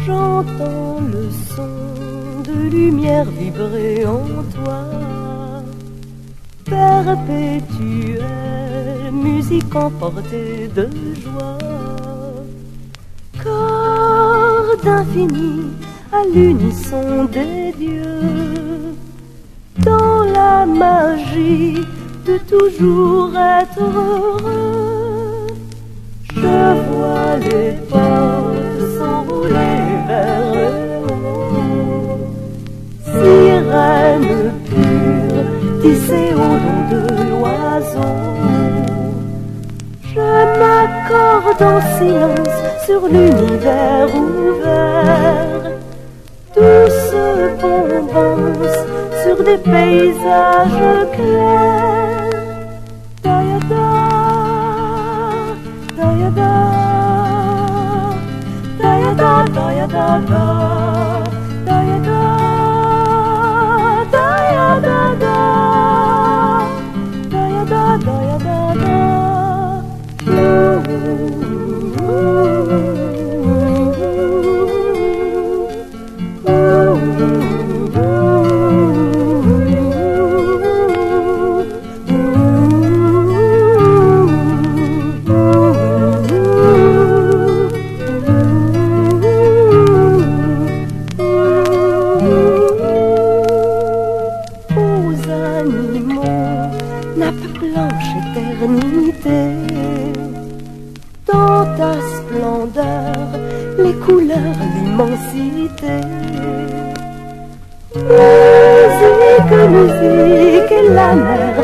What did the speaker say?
J'entends le son de lumière vibrer en toi, perpétuelle musique emportée de joie, corps d'infini à l'unisson des dieux, dans la magie de toujours être heureux. Je vois les portes s'enrouler vers le haut, sirène pure tissée au long de l'oiseau. Je m'accorde en silence sur l'univers ouvert, douce bombance sur des paysages clairs. Da-ya-da, da-ya-da, da-ya-da, da-ya-da-da, da-ya-da, da-ya-da-da, da-ya-da, da-ya-da-da. Nappe blanche éternité, dans ta splendeur, les couleurs, l'immensité. Musique, musique et la mer